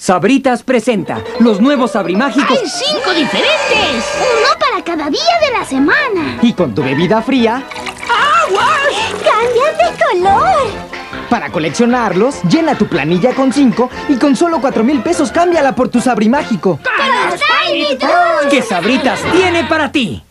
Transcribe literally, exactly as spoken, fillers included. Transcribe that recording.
Sabritas presenta los nuevos sabrimágicos. ¡Hay cinco diferentes! Uno para cada día de la semana. Y con tu bebida fría, ¡Aguas! ¡Cambian de color! para coleccionarlos, llena tu planilla con cinco y con solo cuatro mil pesos cámbiala por tu sabrimágico. ¡Para los Tiny Toons! ¿Qué Sabritas tiene para ti?